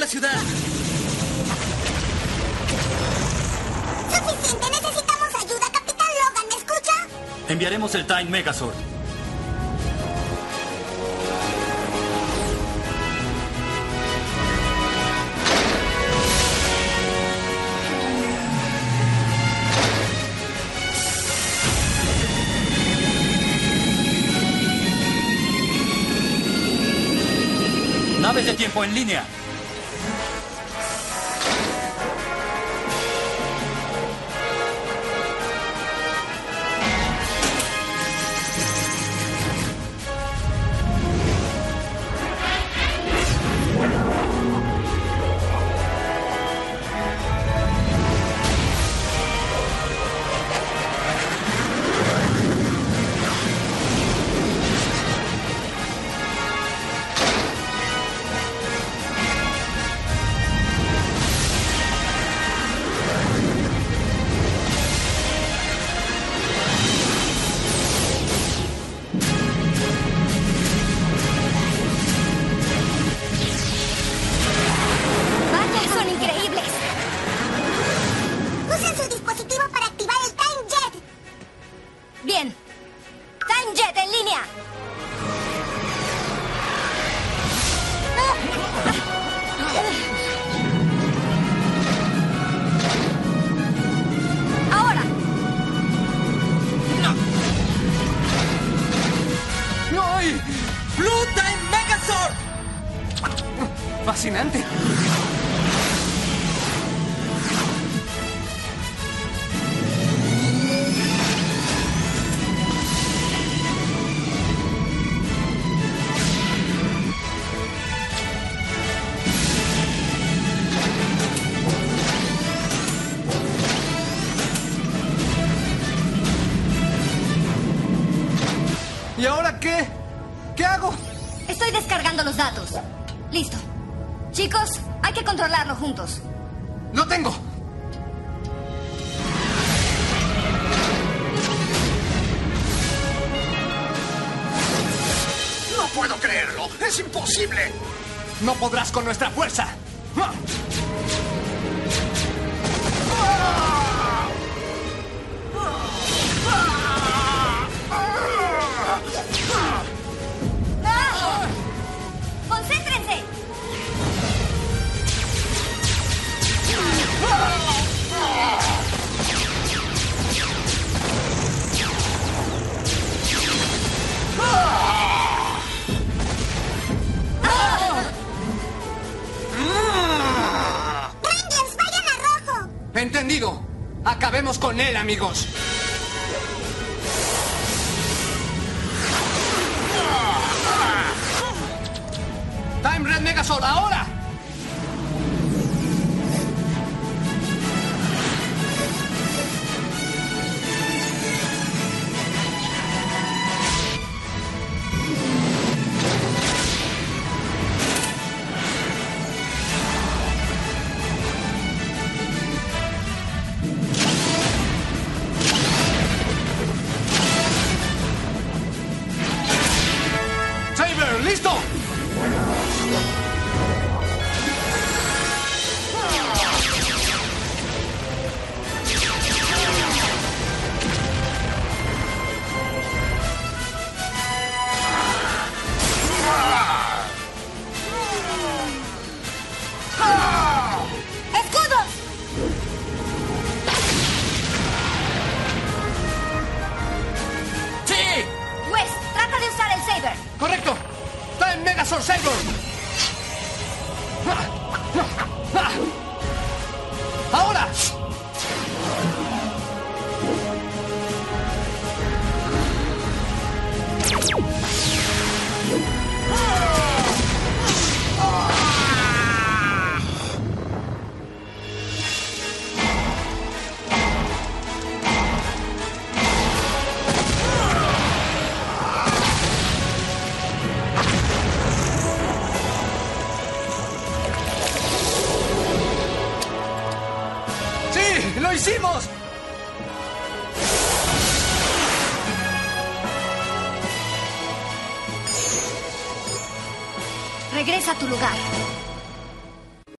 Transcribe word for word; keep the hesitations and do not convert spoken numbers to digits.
la ciudad! ¡Suficiente! Necesitamos ayuda, Capitán Logan, ¿me escucha? Enviaremos el Time Megazord. Naves de tiempo en línea. Bien. Time Jet en línea. Ahora. ¡No! ¡No hay! ¡Blue Time Megazord! ¡Fascinante! ¿Y ahora qué? ¿Qué hago? Estoy descargando los datos. Listo. Chicos, hay que controlarlo juntos. ¡Lo tengo! ¡No puedo creerlo! ¡Es imposible! ¡No podrás con nuestra fuerza! ¡Ah! ¡Concéntrense! ¡Rangers, vayan a rojo! ¡Entendido! ¡Acabemos con él, amigos! ¡Time Red Megazord, ahora! ¡Saber, listo! ¡Escudos! ¡Sí! Wes, trata de usar el Saber. ¡Correcto! ¡Time Megazord Saber! ¡Ahora! ¡Sí! ¡Lo hicimos! Regresa a tu lugar.